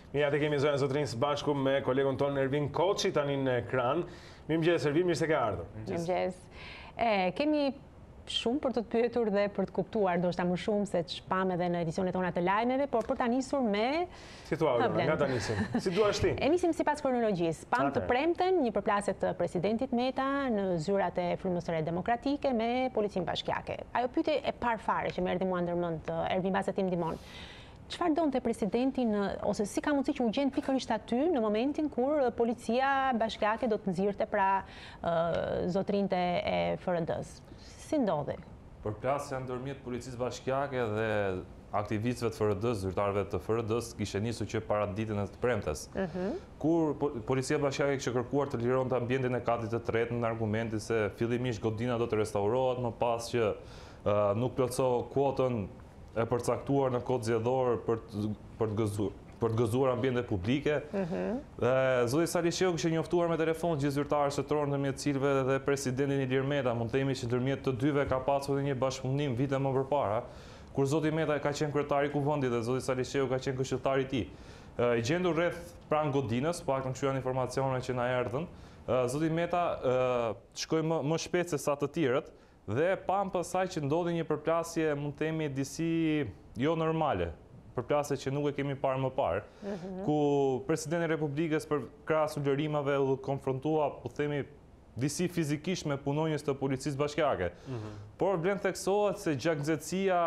Mira, te kemi zonën zotrinj së bashku me kolegun tonë Ervin Koçi tani në ekran. Mirëmëngjes Ervin, mirë se ke ardhur. Mirëmëngjes. Kemi shumë për të të pyetur dhe për të kuptuar, ndoshta më shumë se ç'pam edhe në edicionet tona të lajmeve, por për ta nisur me Si thua, nga ta nisim? Si duash ti? E nisim sipas kronologjisë. Pam të premten një përplasje të presidentit Meta në zyrat e Frymës së Re Demokratike me Policinë Bashkiake. Ajo pyetje e parë fare që më erdhi mua ndërmend, Ervin, mbase ti më ndihmon. Çfarë donte presidenti ose si ka mundësi që u gjend pikërisht aty në momentin kur Policia Bashkiake do të nxirrte pra zotrinte e FRD-s? Si ndodhi? Përplasja ndërmjet Policisë Bashkiake dhe aktivistëve të FRD-s, zyrtarëve të FRD-s, kishte nisur që para ditën e të premtes. Kur Policia Bashkiake kishte kërkuar të lironte ambientin e katit të tretë në argumentin se fillimisht godina do të restaurohet, më pas që nuk plotësoi kuotën e përcaktuar në kod zgjedhor për të gëzuar ambiente publike. Dhe zoti Salisheu kishte njoftuar me telefon gjithë zyrtarët shtetëror ndërmjet cilëve dhe presidentin Ilir Meta, mund të themi që ndërmjet të dyve ka pasur një bashkëpunim vite më përpara, kur zoti Meta ka qenë kryetari i kuvendit dhe zoti Salisheu ka qenë këshilltari i tij. I gjendur rreth pranë godinës, paktën kështu janë informacionet që na erdhën, zoti Meta shkoi më shpejt se sa të tjerët dhe pam pasaj që ndodhi një përplasje, mund të themi disi jo normale, përplasje që nuk e kemi parë më parë, ku presidenti i Republikës për krahas ulërimave u konfrontua, po themi, disi fizikisht me punonjës të Policisë Bashkiake. Por vlen theksohet se gjaknxetësia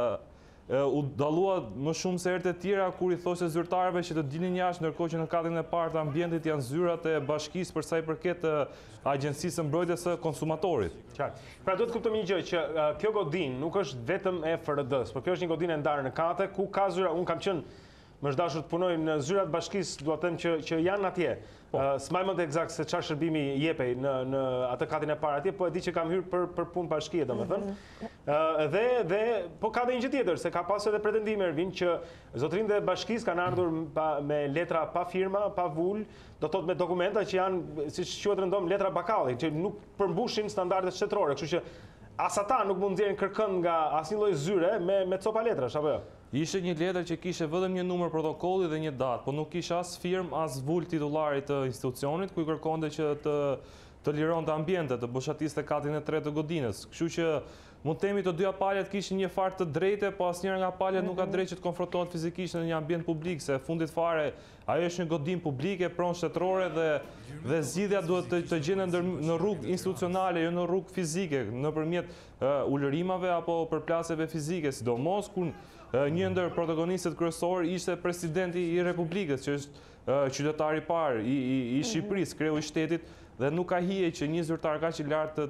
u dallua më shumë se herët e tjera kur i thoshte zyrtarëve që të dilnin jashtë, ndërkohë që në katin e parë të ambientit janë zyrat e bashkisë për sa i përket Agjencisë së Mbrojtjes së Konsumatorit. Qartë. Pra do të kuptojmë një gjë që kjo godinë nuk është vetëm e FRD-s, por kjo është një godinë e ndarë në kate ku ka zyra, unë kam qenë më është dashur të punoj në zyrat bashkisë, dua të them që janë atje. S'maj mend eksakt se çfarë shërbimi jepej në atë katin e parë atje, po e di që kam hyrë për punë bashkie, domethënë. Dhe po ka dhe një gjë tjetër, se ka pasur edhe pretendime Ervin që zotrinët e bashkisë kanë ardhur me letra pa firma, pa vul, do thotë me dokumenta që janë, siç quhet rëndom, letra bakalli, që nuk përmbushin standardet shtetërore, kështu që as ata nuk mund nxjerrin kërkën nga asnjë lloj zyre me copa letrash, apo jo? Ishte një letër që kishte vetëm një numër protokolli dhe një datë, po nuk kishte as firmë, as vul titullarit të institucionit ku i kërkonte që të lironte ambientet, të boshatiste katin e tretë të godinës. Kështu që mund të themi të dyja palët kishin një farë të drejtë, po asnjëra nga palët nuk ka drejtë që të konfrontohet fizikisht në një ambient publik, se fundit fare ajo është një godinë publike, pronë shtetërore dhe zgjidhja duhet të gjendet në rrugë institucionale, jo në rrugë fizike, nëpërmjet ulërimave apo përplasjeve fizike, sidomos kur një ndër protagonistët kryesor ishte presidenti i Republikës, që është qytetari i parë i Shqipërisë, kreu i shtetit, dhe nuk ka hije që një zyrtar kaq i lartë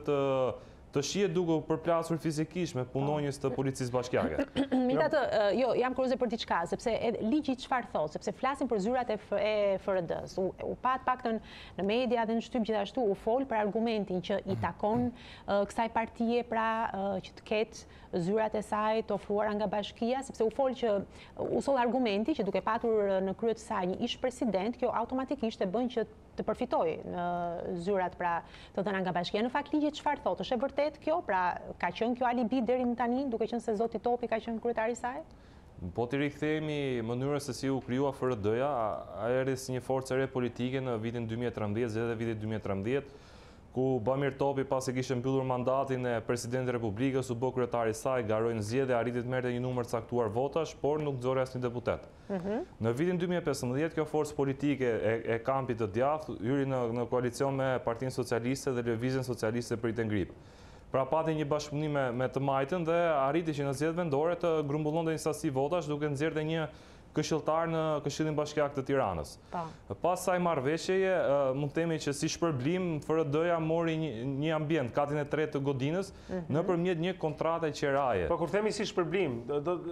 të shihet duke u përplasur fizikisht me punonjës të Policisë Bashkiake. Megjithatë, jo, jam kurioze për diçka, sepse ligji çfarë thotë, sepse flasin për zyrat e FRD-s. U pat paktën në media dhe në shtyp gjithashtu u fol për argumentin që i takon kësaj partie pra që të ketë zyrat e saj të ofruara nga bashkia, sepse u fol që u soll argumenti që duke patur në krye të saj një ish president, kjo automatikisht e bën që të përfitoj në zyrat pra të dhëna nga bashkia. Në fakt ligji çfarë thotë? Është e vërtet kjo? Pra ka qenë kjo alibi deri më tani, duke qenë se zoti Topi ka qenë kryetari i saj? Po të rikthehemi mënyrën se si u krijua FRD-ja, ajo erdhi si një forcë e re politike në vitin 2013 dhe vitin 2013, ku Bamir Topi pasi kishte mbyllur mandatin e presidentit të Republikës, u bë kryetari i saj, garoi në zgjedhje, arriti të merrte një numër të caktuar votash, por nuk nxori asnjë deputet. Në vitin 2015 kjo forcë politike e kampit të djathtë hyri në koalicion me Partinë Socialiste dhe Lëvizjen Socialiste për i ngrip. Pra pati një bashkëpunim me të majtën dhe arriti që në zgjedhjet vendore të grumbullonte një sasi votash duke nxjerrë një këshilltar në Këshillin Bashkiak të Tiranës. Pas saj marrëveshjeje, mund të themi që si shpërblim FRD-ja mori një ambient, katin e tretë të godinës, nëpërmjet një kontrate qeraje. Po kur themi si shpërblim,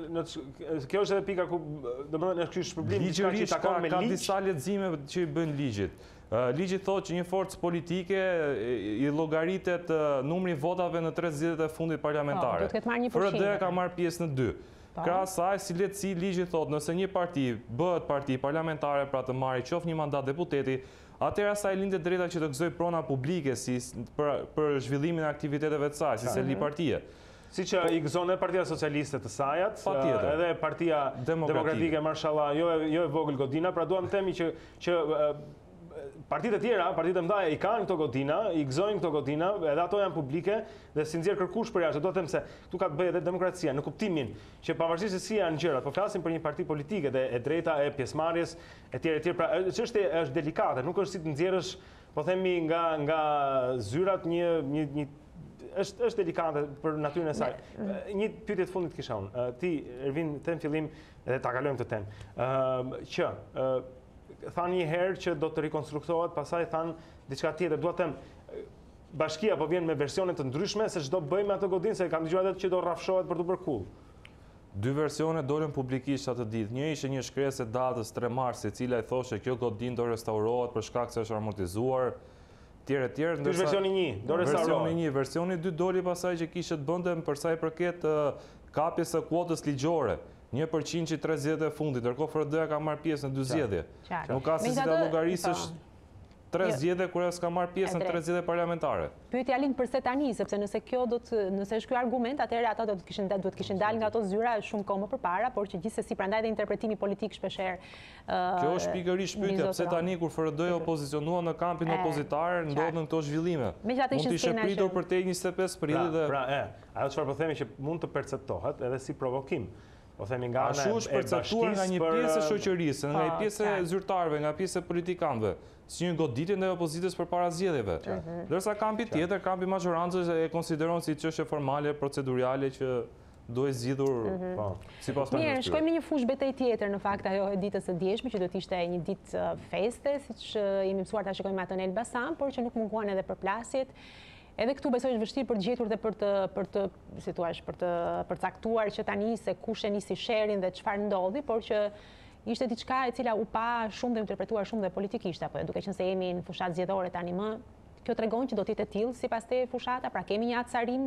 kjo është edhe pika ku domethënë është ky shpërblim diçka që takon me ligj. Ka disa lexime që i bëjnë ligjit. Ligji thotë që një forcë politike i llogaritet numri votave në 3 zgjedhjet e fundit parlamentare. FRD ka marrë pjesë në 2. Krahas saj, si lehtësi ligji thotë, nëse një parti bëhet parti parlamentare pra të marrë qoftë një mandat deputeti, atëherë asaj lindet drejta që të gëzoj prona publike për zhvillimin e aktiviteteve të saj, si se li partie. Si që i gëzon e Partia Socialiste të Sajat, Patjetër. edhe Partia Demokratike, mashallah, jo e vogël godina, pra duam themi që partitë e tjera, partitë e mëdha i kanë këto godina, i gëzojnë këto godina, edhe ato janë publike dhe si nxjerr kërkush për jashtë. Do të them se këtu ka të bëjë edhe demokracia në kuptimin që pavarësisht se si janë gjërat, po flasim për një parti politike dhe e drejta e pjesëmarrjes etj. Pra çështja është delikate, nuk është si të nxjerrësh, po themi nga zyrat një është delikate për natyrën e saj. Një pyetje të fundit kisha unë. Ti, Ervin, them fillim edhe ta kalojmë këtë temë. Që thanë një herë që do të rikonstruktohet, pastaj thanë diçka tjetër. Dua të them, bashkia po vjen me versione të ndryshme se ç'do bëjmë atë godinë, se kam dëgjuar edhe që do rrafshohet për të bërë kull. Dy versione dolën publikisht atë ditë. Një ishte një shkresë e datës 3 mars, e cila i thoshte kjo godinë do restaurohet për shkak se është amortizuar. Tjerë. Ky është versioni 1, do restaurohet. Versioni 1, versioni 2 doli pasaj që kishte të bënte për sa i përket kapjes së kuotës ligjore. 1% që 3 zgjedhje e fundit, ndërkohë FRD-ja ka marrë pjesë në 2 zgjedhje. Nuk ka se si ta llogarisësh 3 zgjedhje kur s'ka marrë pjesë në 3 zgjedhje parlamentare. Pyetja lind përse tani, sepse nëse nëse është ky argument, atëherë ata do të kishin dalë nga ato zyra shumë kohë më përpara, por që gjithsesi prandaj edhe interpretimi politik shpeshherë. Kjo është pikërisht pyetja, pse tani kur FRD-ja opozicionua në kampin opozitar, ndodhen këto zhvillime. Mund të ishte pritur për te 25 prillit dhe ajo çfarë po themi që mund të perceptohet edhe si provokim. Po themi nga ana e perceptuar nga një pjesë e shoqërisë, nga një pjesë e zyrtarëve, nga pjesë e politikanëve, si një goditje ndaj opozitës përpara zgjedhjeve. Ndërsa kampi tjetër, kampi majorancës e konsideron si çështje formale, procedurale që duhet zgjidhur sipas mënyrës. Mirë, shkojmë në një fushë betejë tjetër në fakt ajo e ditës së dieshme që do të ishte një ditë feste, siç jemi mësuar ta shikojmë atë në Elbasan, por që nuk munguan edhe përplasjet. Edhe këtu besoj është vështirë për të gjetur dhe për të përcaktuar që tani se kush e nisi sherin dhe çfarë ndodhi, por që ishte diçka e cila u pa shumë dhe interpretuar shumë dhe politikisht, apo duke qenë se jemi në fushatë zgjedhore tani më, kjo tregon që do të jetë e tillë sipas te fushata, pra kemi një acarim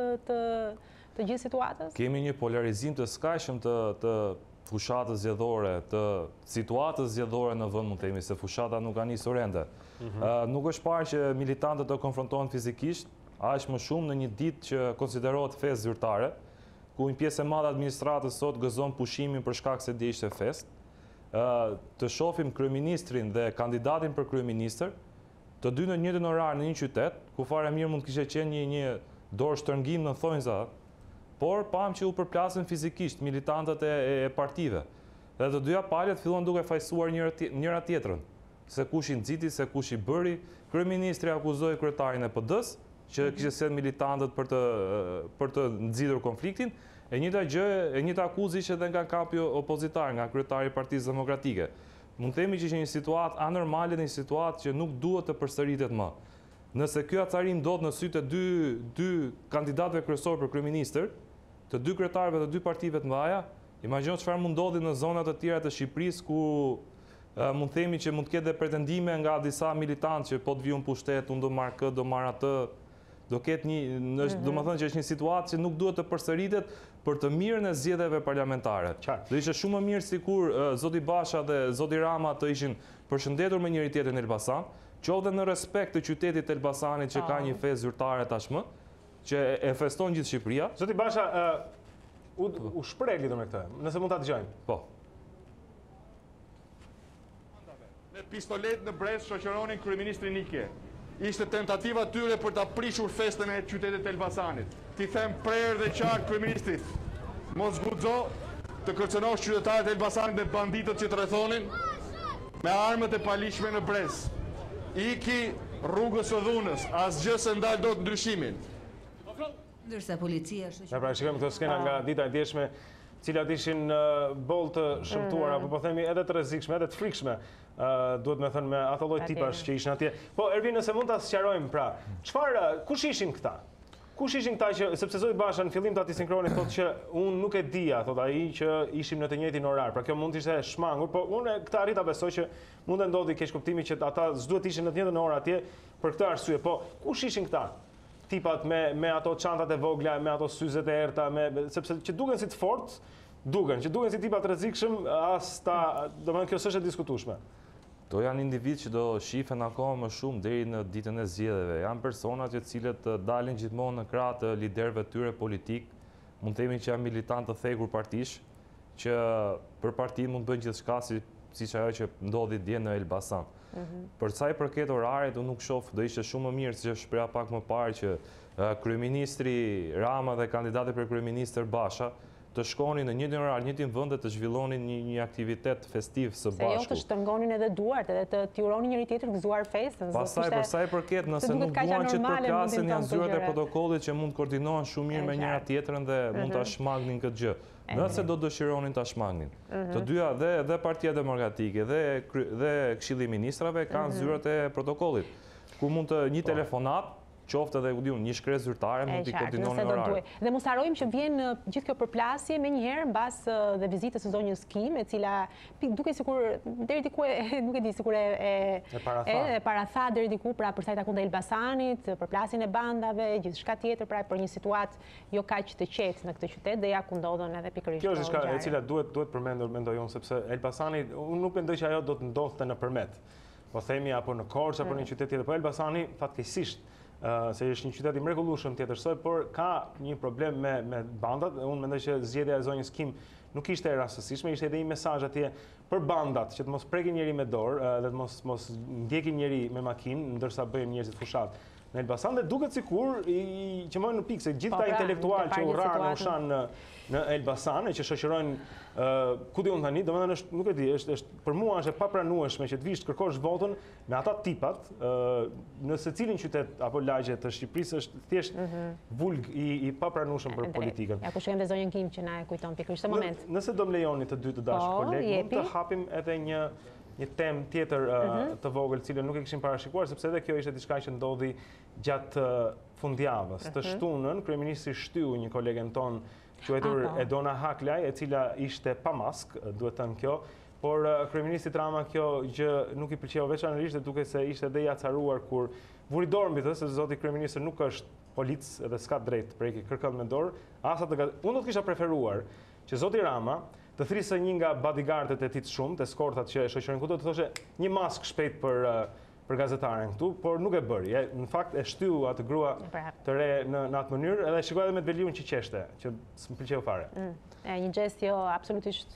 të gjithë situatës? Kemi një polarizim të skajshëm të fushatës zgjedhore, të situatës zgjedhore në vend, mund të themi se fushata nuk ka nisur ende. Nuk është parë që militantët të konfrontohen fizikisht, aq më shumë në një ditë që konsiderohet festë zyrtare, ku një pjesë e madhe administratës sot gëzon pushimin për shkak se dje ishte festë. Të shohim kryeministrin dhe kandidatin për kryeministër, të dy në një njëjtin orar në një qytet, ku fare mirë mund të kishte qenë një dorë shtrëngim në thonjza, por pam që u përplasin fizikisht militantët e partive. Dhe të dyja palët fillon duke fajsuar njëra tjetrën, se kush i nxiti, se kush i bëri. Kryeministri akuzoi kryetarin e PD-s, që kishte sjellë militantët për të nxitur konfliktin, e njëjta akuzë ishte edhe nga kampi opozitar, nga kryetari i Partisë Demokratike. Mund të themi që ishte një situatë anormale, një situatë që nuk duhet të përsëritet më. Nëse ky acarim ndodh në sytë e dy kandidatëve kryesor për kryeministër, të dy kryetarëve të dy partive të mëdha, imagjino çfarë mund ndodhi në zonat të tjera të Shqipërisë ku mund themi që mund të ketë pretendime nga disa militantë që po të vijun pushtet, unë do marr këtë, do marr atë, do ketë domethënë që është një situatë që nuk duhet të përsëritet për të mirën e zgjedhjeve parlamentare. Do ishte shumë më mirë sikur zoti Basha dhe zoti Rama të ishin përshëndetur me njëri tjetrin në Elbasan, qoftë në respekt të qytetit të Elbasanit që ka një festë zyrtare tashmë, që e feston gjithë Shqipëria. Zoti Basha u shpreh lidhur me këtë, nëse mund ta dëgjojmë. Po. Me pistolet në brez shoqëronin kryeministrin Nike. Ishte tentativa tyre për ta prishur festën e qytetit të Elbasanit. Ti them prerë dhe qartë kryeministrit, mos guxo të kërcënosh qytetarët e Elbasanit me banditët që të rrethonin me armët e palishme në brez. Iki rrugës së dhunës, asgjë se ndal dot ndryshimin. Ndërsa policia Ne pra shikojmë këtë skena nga dita e djeshme, cilat ishin boll të shëmtuara, apo po themi edhe të rrezikshme, edhe të frikshme, duhet me thënë me ato lloj tipash që ishin atje. Po Ervin, nëse mund ta sqarojmë pra, kush ishin këta? Kush ishin këta që, sepse zoti Basha në fillim të atij sinkroni thotë që unë nuk e dija, thotë ai që ishim në të njëjtin orar. Pra kjo mund të ishte shmangur, po unë këtë arrita besoj që mund të ndodhi keq kuptimi që ata s'duhet ishin në të njëjtën orë atje për këtë arsye. Po kush ishin këta? Tipat me ato çantat e vogla, me ato syzet e errta, sepse që duken si të fortë, që duken si tipa të rrezikshëm, domethënë kjo s'është e diskutueshme. To janë individ që do shifen akoma më shumë deri në ditën e zgjedhjeve. Janë persona të cilët dalin gjithmonë në krah të liderëve tyre politik, mund të themi që janë militantë të thekur partish, që për partinë mund të bëjnë gjithçka siç ajo që ndodhi dje në Elbasan. Për sa i përket orarit, unë nuk shoh, do ishte shumë më mirë, siç shpreha pak më parë, që kryeministri Rama dhe kandidati për kryeministër Basha të shkonin në njëjtin orar, në njëjtin vend dhe të zhvillonin një aktivitet festiv së bashku. Se jo të shtrëngonin edhe duart, edhe të tironin njëri tjetrin gëzuar festën. Pastaj për sa i përket, nëse nuk duan që të përplasin, janë zyrat e protokollit që mund të koordinohen shumë mirë me njëra tjetrën dhe mund ta shmangnin këtë gjë. Nëse do dëshironin ta shmangnin. Të dyja, dhe Partia Demokratike dhe Këshilli i Ministrave kanë zyrat e protokollit, ku mund të një telefonat qoftë edhe një shkresë zyrtare mund t'i koordinonin orarin. Dhe mos harrojmë që vjen gjithë kjo përplasje me njëherë mbas dhe vizitës së zonjës Kim, e cila duke sikur deri diku nuk e di sikur e paratha deri diku pra për sa i takon te Elbasanit, përplasjen e bandave, gjithçka tjetër pra për një situatë jo kaq të qetë në këtë qytet dhe ja ku ndodhen edhe pikërisht. Kjo është diçka e cila duhet përmendur mendoj unë, sepse Elbasani unë nuk mendoj që ajo do të ndodhte nëpërmet. Po themi apo në Korçë apo në një qytet tjetër, po Elbasani fatkeqësisht se është një qytet i mrekullueshëm tjetërsoj, por ka një problem me bandat. Unë mendoj që zgjedhja e zonjës Kim nuk ishte e rastësishme, ishte edhe një mesazh atje për bandat, që të mos prekin njëri me dorë dhe të mos ndjekin njëri me makinë, ndërsa bëjnë njerëzit fushat në Elbasan, dhe duket sikur që mojnë në pikë se gjithë ta intelektual që urran në ushan në Elbasan e që shoqërojnë ku di unë tani, domethënë është nuk e di, është për mua është e papranueshme që të vish të kërkosh votën me ata tipat në secilin qytet apo lagje të Shqipërisë, është thjesht vulg i papranueshëm për politikën. Ja ku shojmë dhe zonjën Kim që na e kujton pikërisht këtë moment. Nëse do më lejoni të dy të dashur kolegë, mund të hapim edhe një temë tjetër të vogël, cilën nuk e kishim parashikuar, sepse edhe kjo ishte diçka që ndodhi gjatë fundjavës. Të shtunën, kryeministri shtyu një kolegen ton, quajtur Edona Haklaj, e cila ishte pa mask, duhet thënë kjo, por kryeministrit Rama kjo gjë nuk i pëlqeu veçanërisht dhe duke se ishte edhe i acaruar kur vuri dorë mbi të, se zoti kryeministër nuk është polic edhe s'ka drejt preki kërkën me dorë. Unë do të kisha preferuar që zoti Rama të thrisë një nga bodyguardët e tij të shumt, të eskortat që e shoqëronin këtu, të thoshe një mask shpejt për gazetaren këtu, por nuk e bëri. Në fakt e shtyu atë grua të re në atë mënyrë, edhe shikoj edhe me të Beliun që qeshte, që s'm pëlqeu fare. Një gjest jo absolutisht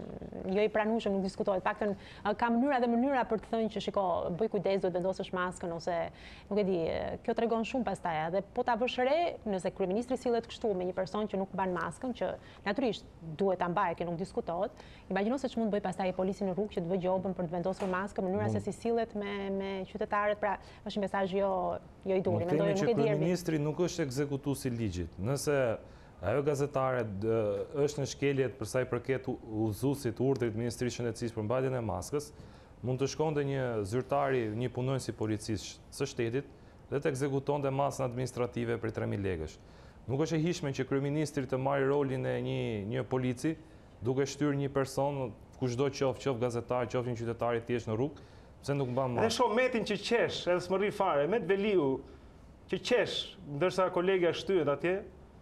jo i pranueshëm, nuk diskutohet. Paktën ka mënyra dhe mënyra për të thënë që shiko, bëj kujdes, duhet vendosësh maskën ose nuk e di, kjo tregon shumë pastaj. Dhe po ta vësh re, nëse kryeministri sillet kështu me një person që nuk mban maskën, që natyrisht duhet ta mbajë, kjo nuk diskutohet. Imagjino se ç'mund të bëj pastaj polici në rrugë që të vë gjobën për të vendosur maskën, mënyra se si sillet me qytetarët, pra është një mesazh jo i duhur. Mendoj që kryeministri nuk është ekzekutuesi i ligjit. Nëse ajo gazetare është në shkeljet për sa i përket udhëzuesit urdhrit Ministrisë së Shëndetësisë për mbajtjen e maskës, mund të shkonte një zyrtari, një punonjës i policisë së shtetit dhe të ekzekutonte masën administrative për 3.000 lekësh. Nuk është e hishme që kryeministri të marrë rolin e një polici, duke shtyrë një person, kushdo qoftë gazetar, qoftë një qytetar i thjeshtë në rrugë, pse nuk mban maskë. Dhe shoh Metin që qesh, edhe s'më rri fare, Met Beliu që qesh, ndërsa kolegja shtyhet atje,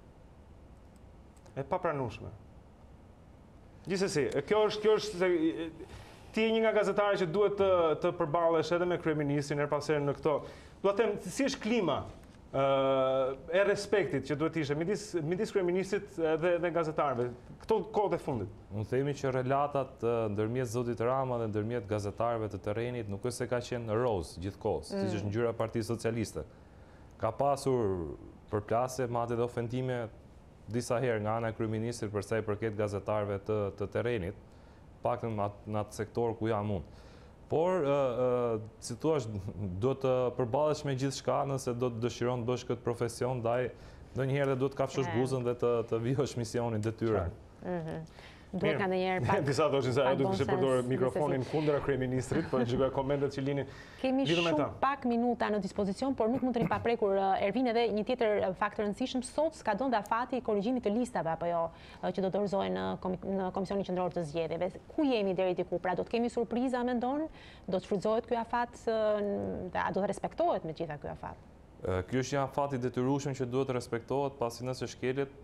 e papranueshme. Gjithsesi, kjo është se ti je një nga gazetarët që duhet të përballesh edhe me kryeministrin her pas here në këto. Do të them, si është klima e respektit që duhet ishte midis kryeministrit dhe gazetarëve këto kohët e fundit? Unë themi që relatat ndërmjet zotit Rama dhe ndërmjet gazetarëve të terrenit nuk është se ka qenë roz gjithkohës, siç është ngjyra e Partisë Socialiste. Ka pasur përplasje, madje edhe ofendime disa herë nga ana e kryeministrit për sa i përket gazetarëve të terrenit, paktën në atë sektor ku jam unë. Por, si thua, do të përballesh me gjithçka nëse do të dëshiron të bësh këtë profesion, ndonjëherë dhe do të kafshosh buzën dhe të vijosh misionin detyrën. Duhet nga ndonjëherë pak. Disa thoshin se ajo duhet të përdorë mikrofonin kundra kryeministrit, por shikoj komentet që linin. Kemi shumë pak minuta në dispozicion, por nuk mund të paprekur Ervin edhe një tjetër fakt të rëndësishëm. Sot s'ka dhënë afati i korrigjimit të listave apo jo që do dorëzohen në Komisionin Qendror të Zgjedhjeve. Ku jemi deri diku? Pra do të kemi surpriza mendon? Do të shfrytëzohet ky afat? A do të respektohet me gjitha ky afat? Ky është një afat i detyrueshëm që duhet të respektohet, pasi nëse shkelet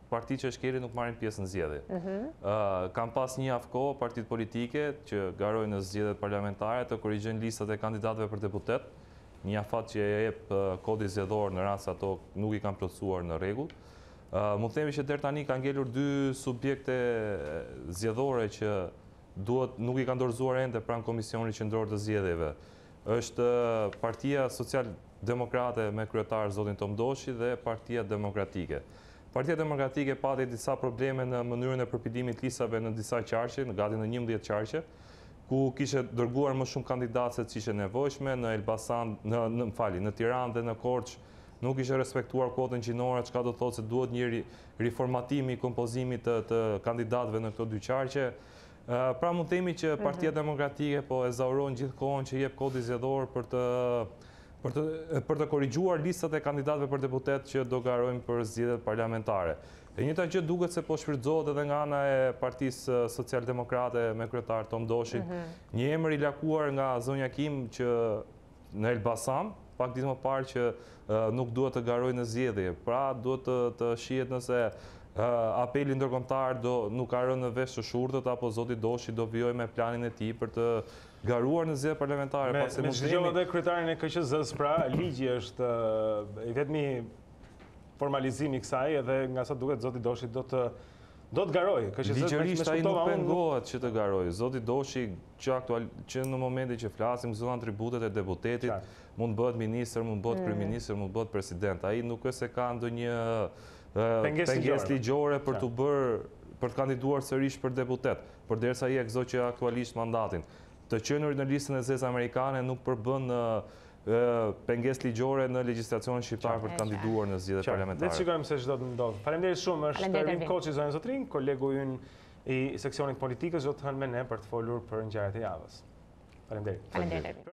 parti që shkeli nuk marrin pjesë në zgjedhje. Kam pas një javë kohë partitë politike që garojnë në zgjedhjet parlamentare të korrigjojnë listat e kandidatëve për deputet, një afat që e jep kodi zgjedhor në rast se ato nuk i kanë plotësuar në rregull. Mund të themi që deri tani kanë ngelur dy subjekte zgjedhore që nuk i kanë dorëzuar ende pranë Komisionit Qendror të Zgjedhjeve. Është Partia Social-Demokrate me kryetar zotin Tomdoshi dhe Partia Demokratike. Partia Demokratike pati disa probleme në mënyrën e përpidimit listave në disa qarqe, gati në 11 qarqe, ku kishe dërguar më shumë kandidatë se ç'ishte nevojshme në Elbasan, në Tiranë dhe në Korçë, nuk ishte respektuar kuotën gjinore, çka do të thotë se duhet një riformatimi i kompozimit të kandidatëve në këto dy qarqe. Pra mund të themi që Partia Demokratike po e zauron gjithkohon që jep kodi zgjedhor për të korrigjuar listat e kandidatëve për deputet që do garojnë për zgjedhjet parlamentare. E njëjta gjë duket se po shfrytëzohet edhe nga ana e Partisë Socialdemokrate me kryetar Tomdoshin, një emër i lakuar nga zonja Kim që në Elbasan, pak ditë më parë që nuk duhet të garojnë në zgjedhje. Pra duhet të shihet nëse apeli ndërkombëtar nuk ka rënë në vesh të shurtët apo zoti Doshi do vijojë me planin e tij për të garuar në zgjedhjet parlamentare. Me dëgjova edhe kryetarin e KQZ-s, pra ligji është i vetmi formalizimi i kësaj, edhe nga sa duket zoti Doshi do të garojë. Ligjërisht ai nuk pengohet që të garojë. Zoti Doshi që në momentin që flasim zonë atributet e deputetit, mund bëhet ministër, mund bëhet kryeministër, mund bëhet president. Ai nuk është se ka ndonjë pengesë ligjore për të kandiduar sërish për deputet, përderisa ai e gëzoqë aktualisht mandatin. Të qenurit në listën e zezë amerikane nuk përbën pengesë ligjore në legjislacionin shqiptar për të kandiduar në zgjedhjet parlamentare. Le të shikojmë se ç'do të ndodhë. Faleminderit shumë, është Ervin Koçi zonë Zotrin, kolegu ynë i seksionit politikës, do të hënë me ne për të folur për ngjarjet e javës. Faleminderit.